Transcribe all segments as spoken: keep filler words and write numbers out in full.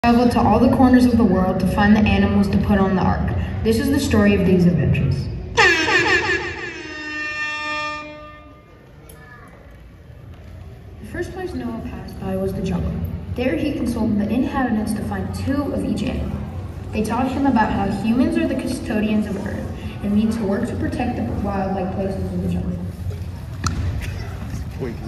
Traveled to all the corners of the world to find the animals to put on the ark. This is the story of these adventures. The first place Noah passed by was the jungle. There he consulted the inhabitants to find two of each animal. They taught him about how humans are the custodians of Earth and need to work to protect the wildlife places in the jungle. Wait.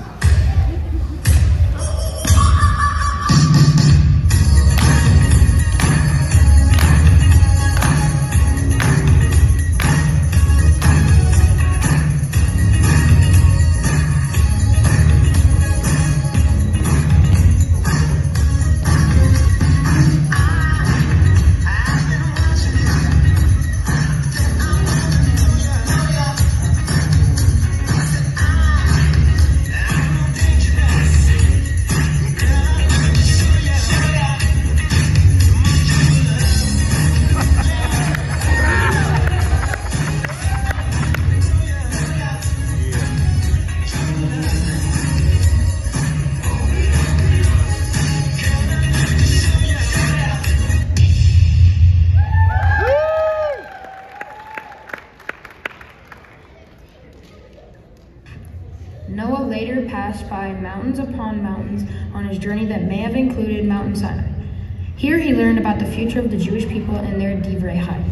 Noah later passed by mountains upon mountains on his journey that may have included Mount Sinai. Here he learned about the future of the Jewish people and their Divrei Hayim.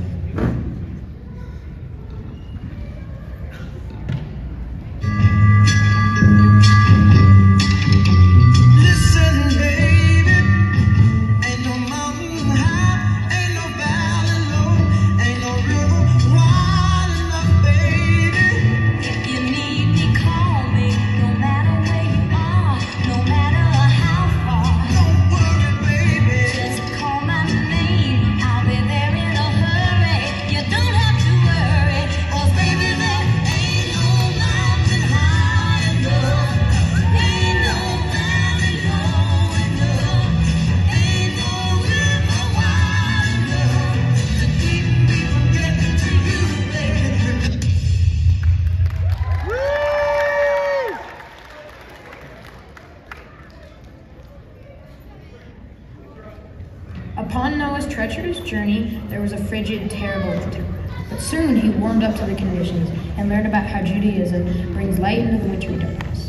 Upon Noah's treacherous journey, there was a frigid, terrible winter. But soon he warmed up to the conditions and learned about how Judaism brings light into the wintry darkness.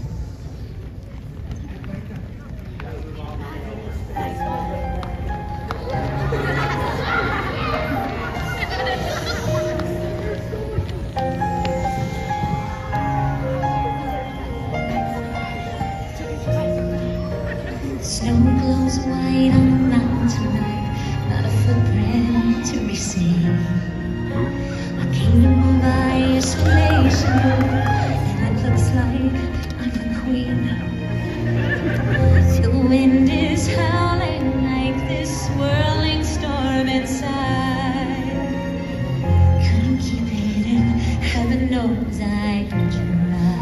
Snow glows white on the mountain tonight, not a footprint to be seen. A kingdom of isolation, and it looks like I'm the queen. The wind is howling like this swirling storm inside. Couldn't keep it in, heaven knows I tried.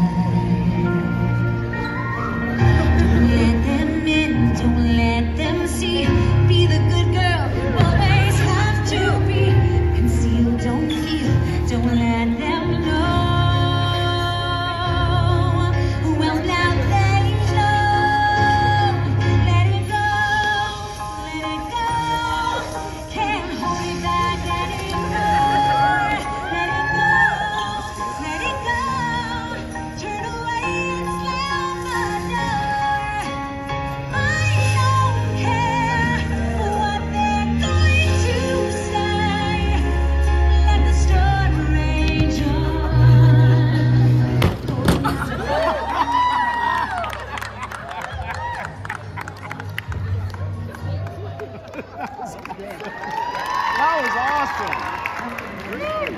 Don't let them see. Be the good girl you always have to be. Conceal, don't feel. Don't let them know. Well, now let it go. Let it go. Let it go. Can't hold it back anymore. Let it go. Let it go. Turn away and slam the door. That was awesome.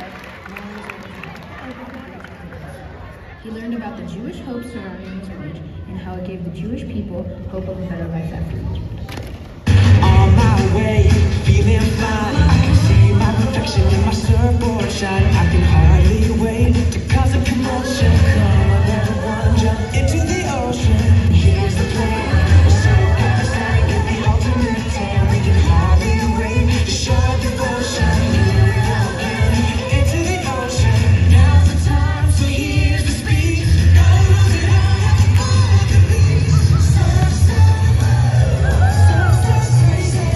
He learned about the Jewish hope surrounding his marriage and how it gave the Jewish people hope of a better life after Egypt. On my way, feeling fine. I can see my perfection in my surfboard shine. I can hardly wait to cause a commotion. Come on, everyone, jump into the ocean. Here's the plan. We're so fast, get the ultimate tan. We can hardly wait to show our devotion. Here we go again, into the ocean. Now's the time, so here's the speed. Go lose it all, have to go at the beach. Surf, surf, surf, surf, surf, surf.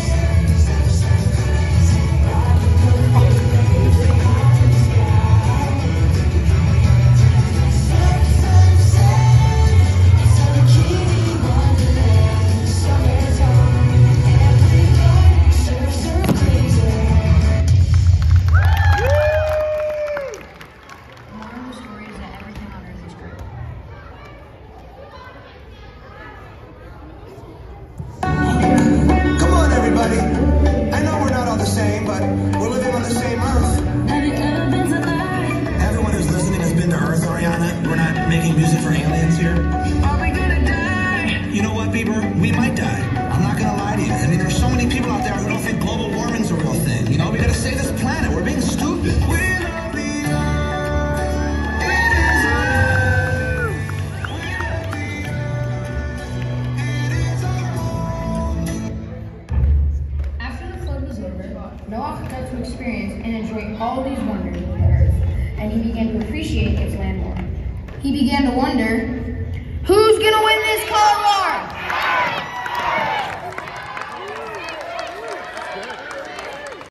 Noah got to experience and enjoy all these wonders of the earth, and he began to appreciate its land more. He began to wonder, who's gonna win this car ride?